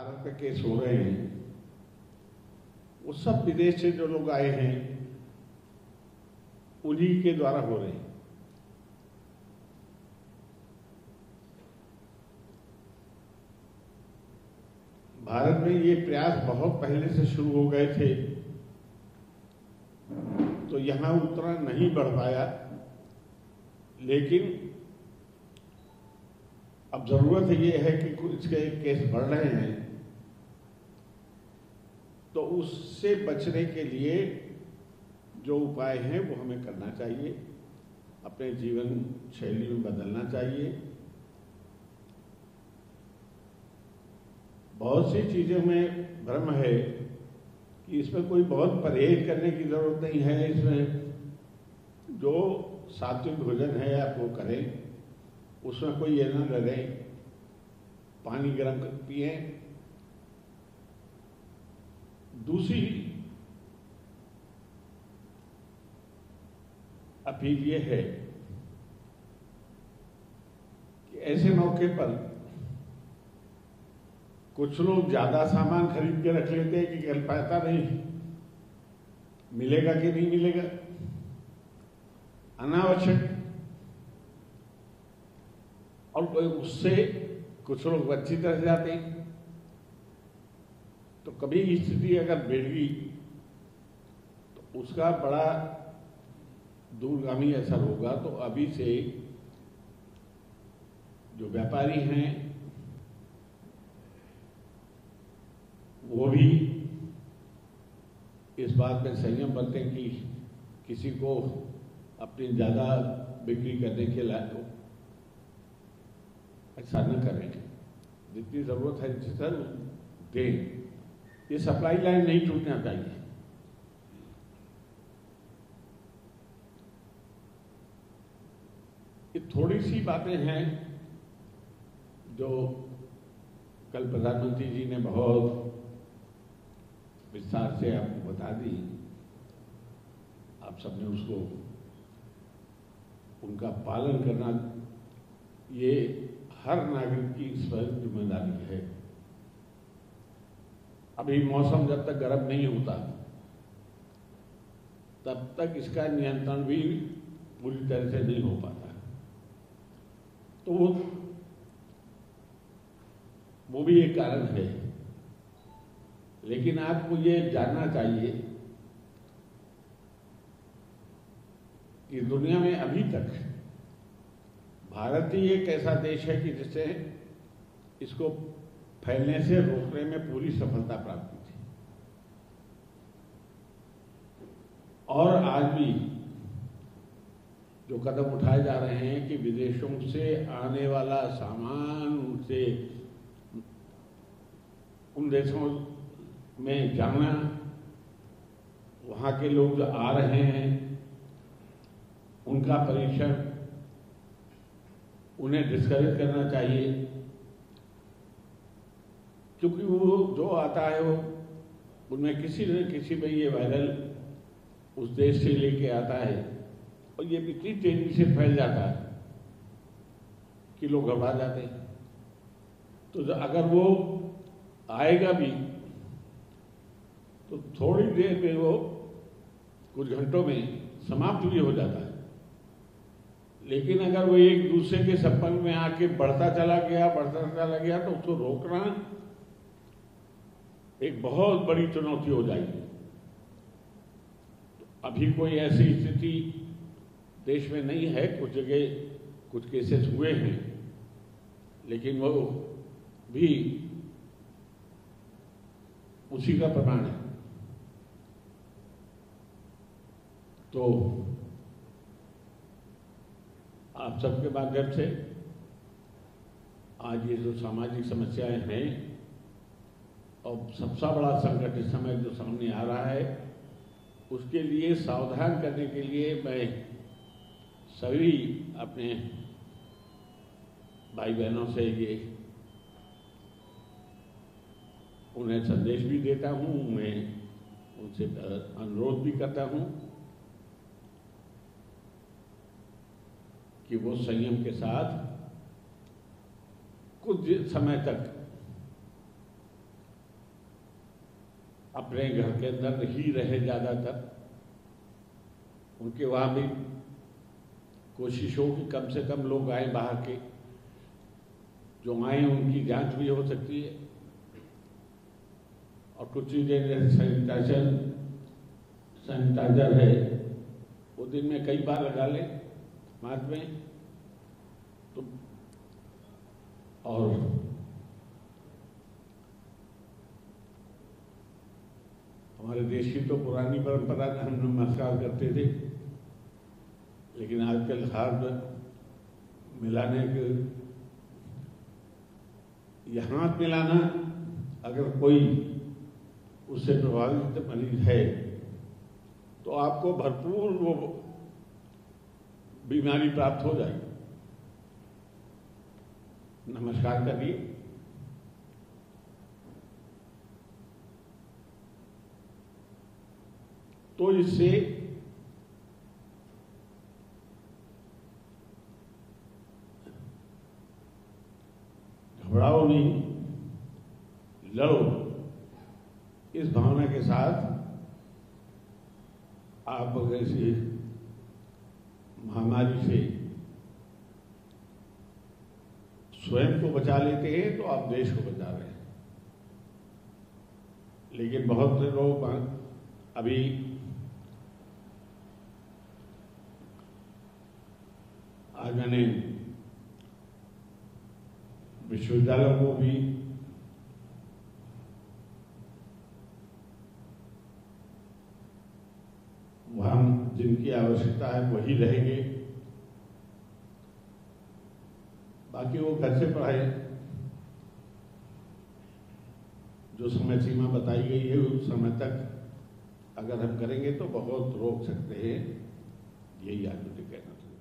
भारत में केस हो रहे हैं वो सब विदेश से जो लोग आए हैं उन्हीं के द्वारा हो रहे हैं। भारत में ये प्रयास बहुत पहले से शुरू हो गए थे, तो यहां उतना नहीं बढ़ पाया, लेकिन अब जरूरत ये है कि इसके केस बढ़ रहे हैं, तो उससे बचने के लिए जो उपाय हैं वो हमें करना चाहिए, अपने जीवन शैली में बदलना चाहिए। बहुत सी चीज़ों में भ्रम है कि इसमें कोई बहुत परहेज करने की जरूरत नहीं है। इसमें जो सात्विक भोजन है आप वो करें, उसमें कोई ये ना लगे, पानी गर्म पिए। दूसरी अपील ये है कि ऐसे मौके पर कुछ लोग ज्यादा सामान खरीद के रख लेते हैं कि कल पता नहीं मिलेगा कि नहीं मिलेगा, अनावश्यक, और उससे कुछ लोग वंचित रह जाते हैं। तो कभी स्थिति अगर बिगड़ गई तो उसका बड़ा दूरगामी असर होगा। तो अभी से जो व्यापारी हैं वो भी इस बात में संयम बरतें कि किसी को अपनी ज्यादा बिक्री करने के लायक ऐसा न करें, जितनी जरूरत है जितना दें। ये सप्लाई लाइन नहीं टूटना चाहिए। ये थोड़ी सी बातें हैं जो कल प्रधानमंत्री जी ने बहुत विस्तार से आपको बता दी। आप सबने उसको उनका पालन करना ये हर नागरिक की स्वयं जिम्मेदारी है। अभी मौसम जब तक गर्म नहीं होता तब तक इसका नियंत्रण भी पूरी तरह से नहीं हो पाता। तो वो भी एक कारण है, लेकिन आपको ये जानना चाहिए कि दुनिया में अभी तक भारत ही एक ऐसा देश है कि जिससे इसको फैलने से रोकने में पूरी सफलता प्राप्त की थी। और आज भी जो कदम उठाए जा रहे हैं कि विदेशों से आने वाला सामान उनसे उन देशों में जाना, वहाँ के लोग जो आ रहे हैं उनका परीक्षण, उन्हें डिस्करेज करना चाहिए, क्योंकि वो जो आता है वो उनमें किसी न किसी में ये वायरल उस देश से लेके आता है और ये इतनी तेजी से फैल जाता है कि लोग घबरा जाते हैं। तो अगर वो आएगा भी तो थोड़ी देर में वो कुछ घंटों में समाप्त भी हो जाता है। लेकिन अगर वो एक दूसरे के संपर्क में आके बढ़ता चला गया तो उसको रोकना एक बहुत बड़ी चुनौती हो जाएगी। तो अभी कोई ऐसी स्थिति देश में नहीं है, कुछ जगह कुछ केसेस हुए हैं, लेकिन वो भी उसी का प्रमाण है। तो आप सबके माध्यम से आज ये जो सामाजिक समस्याएं हैं और सबसे बड़ा संकट इस समय जो सामने आ रहा है उसके लिए सावधान करने के लिए मैं सभी अपने भाई बहनों से ये उन्हें संदेश भी देता हूं, मैं उनसे अनुरोध भी करता हूं कि वो संयम के साथ कुछ समय तक अपने घर के अंदर ही रहे ज़्यादातर, उनके वहाँ भी कोशिश हो कि कम से कम लोग आए बाहर के, जो आए उनकी जांच भी हो सकती है, और कुछ चीज़ें जैसे सैनिटाइजर है वो दिन में कई बार लगा लें हाथ में, तो और हमारे देश की तो पुरानी परंपरा हम नमस्कार करते थे, लेकिन आजकल हाथ मिलाने के, यह हाथ मिलाना अगर कोई उससे प्रभावित मरीज है तो आपको भरपूर वो बीमारी प्राप्त हो जाएगी। नमस्कार करिए। तो इससे घबराओ नहीं, लड़ो, इस भावना के साथ आप अगर इसी महामारी से स्वयं को बचा लेते हैं तो आप देश को बचा रहे हैं। लेकिन बहुत से लोग अभी आज मैंने विश्वविद्यालयों को भी वहां जिनकी आवश्यकता है वही रहेंगे, बाकी वो घर से पढ़ाए। जो समय सीमा बताई गई है उस समय तक अगर हम करेंगे तो बहुत रोक सकते हैं। यही आज मुझे कहना था।